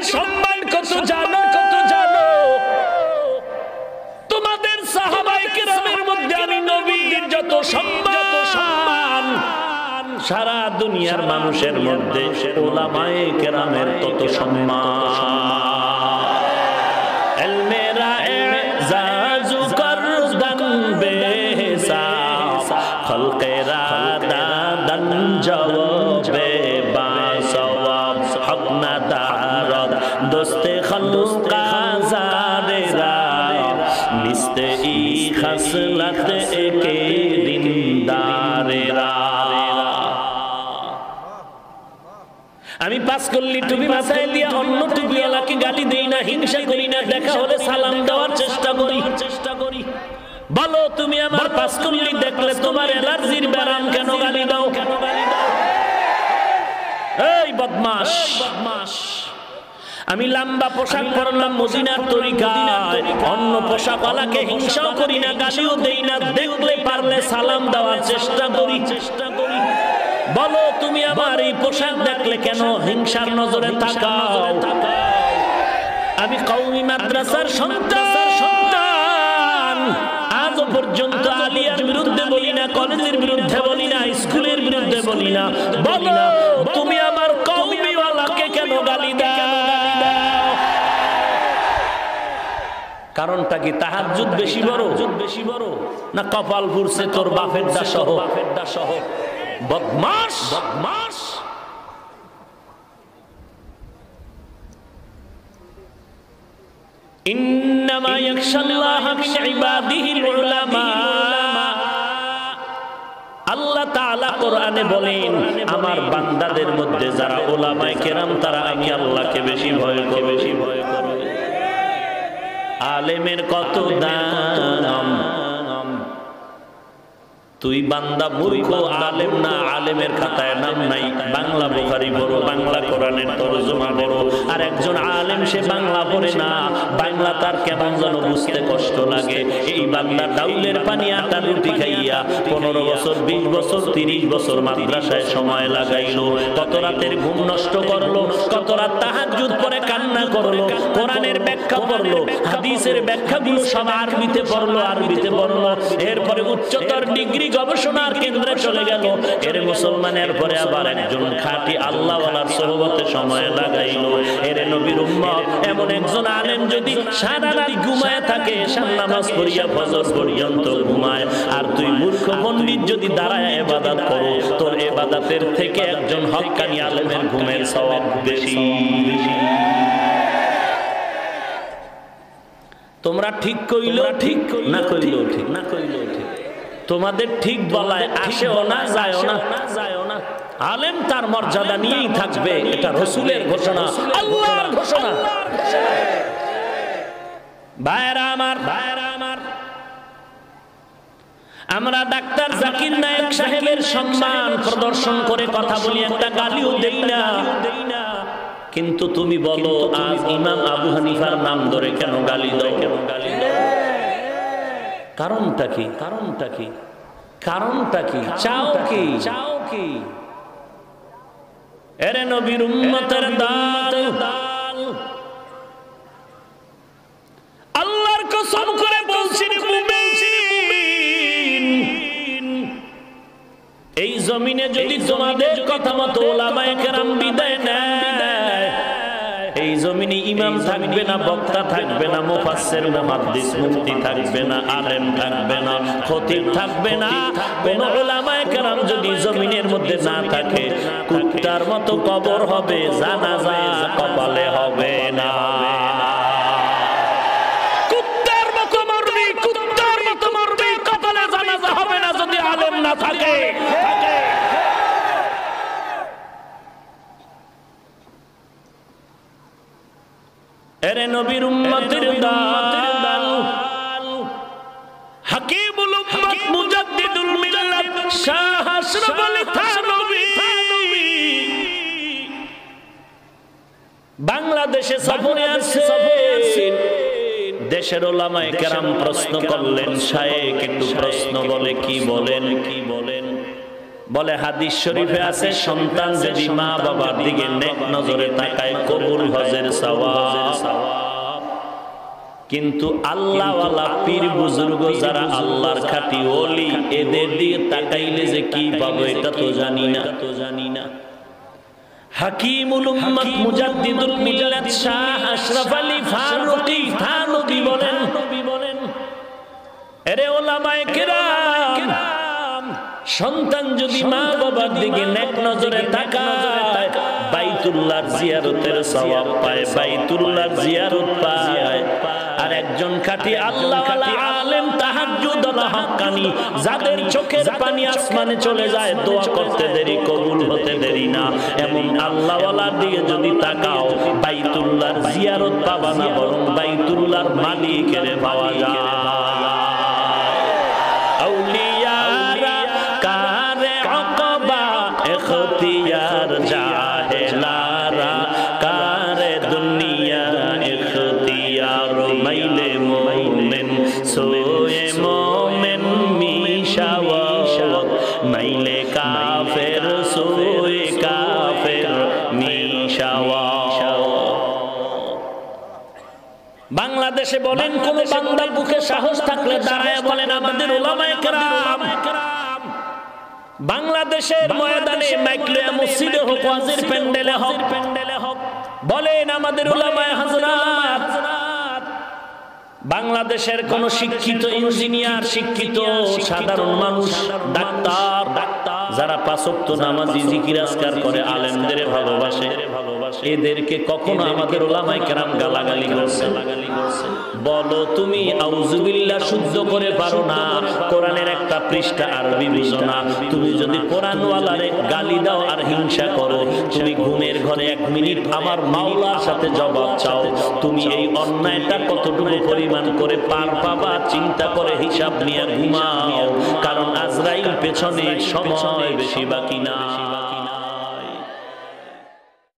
সম্মান কত জানো, কত জানো? তোমাদের সাহাবায়ে কেরামের মধ্যে আমি নবীর যত সম্মান, সারা দুনিয়ার মানুষের মধ্যে উলামায়ে কেরামের তত সম্মান। এলমেরা এজাজু করদান বেহিসাব, খলকেরা দাদান জওয়াবে বাসওয়াব, হক না দারদ দোস্তে খলকা জারেরা, মিস্তে ই খসলত একে দিনদারেরা। আমি পাস করলি টুপি মাথায় দিয়ে অন্য টুপিওয়ালাকে গালি দেই না, হিংসা করি না, দেখা হলে সালাম দেওয়ার চেষ্টা করি। বলো তুমি আমার পাস করলি দেখলে তোমার অ্যালার্জির ব্যারাম কেন গালি দাও? এই বদমাশ! আমি লম্বা পোশাক পরলাম মদিনার তরিকায়, অন্য পোশাকওয়ালাকে হিংসাও করি না, গালিও দেই না, দেখলে পারলে সালাম দেওয়ার চেষ্টা করি। বলো তুমি আমার এই পোশাক দেখলে কেন হিংসার নজরে তাকাও? আমি কওমি মাদ্রাসার সন্তান, আজও পর্যন্ত আলিয়ার বিরুদ্ধে বলি না, কলেজের বিরুদ্ধে বলি না, স্কুলের বিরুদ্ধে বলি না। বলো তুমি আমার কওমিওয়ালাকে কেন গালি দাও? কারণটা কি? তাহাজ্জুদ বেশি বড় না কপাল পুরছে তোর বাপের দা সহ? বদমাশ! ইন্নামা ইয়াখশাল্লাহা মিন ইবাদিহিল উলামা। আল্লাহ তাআলা কোরআনে বলেন, আমার বান্দাদের মধ্যে যারা উলামায়ে কেরাম তারা আমি আল্লাহকে বেশি ভয় করে। আলেমের কত দাম! তুই বান্দা মূর্খ, আলেম না, আলেমের খাতায় নাম নাই। বাংলা বুখারী বড়, বাংলা কোরআনের তরজমা বড়, আর একজন আলেম সে বাংলা পড়ে না, বাংলা তার কেমন যেন বুঝতে কষ্ট লাগে। এই বান্দা ডাউলের পানি আটা রুটি খাইয়া 15 বছর, 20 বছর, 30 বছর মাদ্রাসায় সময় লাগাইলো, কত রাতের ঘুম নষ্ট করলো, কত রাত তাহাজ্জুদ পড়ে কান্না করলো, কোরআনের ব্যাখ্যা পড়লো, হাদিসের ব্যাখ্যাগুলো সব আরবিতে পড়লো, এরপরে উচ্চতর ডিগ্রি গবেষণার কেন্দ্রে চলে গেল। এর মুসলমানের পরে আবার একজন খাঁটি আল্লাহওয়ালার সোহবতে সময় লাগাইলো। এর নবীর উম্মত এমন একজন আলেম যদি সারা রাত ঘুমায় থাকে, শাম নামাজ পড়িয়া ফজর পর্যন্ত ঘুমায়, আর তুই মূর্খ পণ্ডিত যদি দাঁড়ায় ইবাদত করো, তোর ইবাদতের থেকে একজন হক্কানি আলেমের ঘুমের সওয়াব বেশি। তোমরা ঠিক কইলো ঠিক, না কইলো ঠিক, না কইলো ঠিক। তোমাদের ঠিক বলায় আসেও না, যায়ও না। আলেম তার মর্যাদা নিয়েই থাকবে, এটা রাসূলের ঘোষণা, আল্লাহর ঘোষণা। ভাইরা আমার, আমরা ডাক্তার জাকির নায়েক সাহেবের সম্মান প্রদর্শন করে কথা বলি, একটা গালিও দেই না। কিন্তু তুমি বলো আজ ইমাম আবু হানিফার নাম ধরে কেন গালি দাও? কারণটা কি? চাও কি? এরে নবীর উম্মতের দাল, আল্লাহর কসম করে বলছি মুমিন, এই জমিনে যদি তোমাদের কথা মতো উলামায়ে কেরাম বিদায় নেয়, এই জমিনে ইমাম থাকবে না, বক্তা থাকবে না, মুফাসসির মুহাদ্দিস মুফতি থাকবে না, আলেম থাকবে না, খতিব থাকবে না। কোন উলামায়ে কেরাম যদি জমিনের মধ্যে না থাকে, কুত্তার মতো কবর হবে, জানাজা কপালে হবে না। কুত্তার মতো মরবি, কপালে জানাজা হবে না যদি আলেম না থাকে। এরে নবীর উম্মতের দাল, হাকিমুল উম্মত মুজাদ্দিদুল মিল্লাত শাহ আশরাফ আলী থানভী বাংলাদেশে সফরে আসছেন। দেশের উলামায়ে কেরাম প্রশ্ন করলেন, শায়েখ একটু প্রশ্ন বলে, কি বলেন? বলে হাদিস শরীফে আছে সন্তান যদি মা বাবার দিকে নেক নজরে তাকায় কবুল হজের সওয়াব। কিন্তু আল্লাহ ওয়ালা পীর বুজুর্গ যারা আল্লাহর খাঁটি ওলি এদের দিকে তাকাইলে যে কি পাবো এটা তো জানি না। হাকিমুল উম্মত মুজাদ্দিদুল মিল্লাত শাহ আশরাফ আলী ফারুকী থানভী বলেন, এরে ওলামায়ে কেরাম, সন্তান যদি মা বাবার দিকে নেক নজরে তাকায় বাইতুল্লাহর জিয়ারতের সওয়াব পায়, বাইতুল্লাহর জিয়ারত পায়। আর একজন খাঁটি আল্লাহওয়ালা আলেম তাহাজ্জুদ ওয়ালা হাক্কানি যাদের চোখের পানি আসমানে চলে যায়, দোয়া করতে দেরি কবুল হতে দেরি না, এমন আল্লাহওয়ালার দিকে যদি তাকাও বাইতুল্লাহর জিয়ারত পাবা না, বরং বাইতুল্লাহর মালিকের পাওয়া যায়। আউলিয়ারা কারে আকবা ইখতিয়ার জাহেলারা কারে দুনিয়া ইখতিয়ার, মাইলে মোমেন সোয়ে মোমেন মিশাওয়াত, মাইলে কাফের সোয়ে কাফের মিশাওয়াত। বাংলাদেশে বলেন কোন বান্দার বুকে সাহস থাকলে দাঁড়ায় বলেন আমাদের উলামায়ে কেরাম। বাংলাদেশের ময়দানে মাইকলিয়া মসজিদে হোক, ওয়াজের প্যান্ডেলে হোক, বলেন আমাদের উলামায়ে হযরত। বাংলাদেশের কোন শিক্ষিত ইঞ্জিনিয়ার, শিক্ষিত সাধারণ মানুষ, ডাক্তার যারা পাঁচ ওয়াক্ত নামাজি জিকির আজকার করে আলেমদের ভালোবাসে, এদেরকে কখনো আমাদের উলামায়ে কেরাম গালাগালি করছে? বলো তুমি আউযুবিল্লাহ শুদ্ধ করে পারো না, কোরআনের একটা পৃষ্ঠা আরবি বুঝো না, তুমি যদি কোরআনওয়ালারে গালি দাও আর হিংসা করো, তুমি ঘুমের ঘরে 1 মিনিট আমার মাওলার সাথে জবাব চাও, তুমি এই অন্যায়টা কতটুকু পরিমাণ করে পার পাবা চিন্তা করে হিসাব নিয়ে ঘুমাও, কারণ আজরাইল পেছনে সময় বেশি বাকি না।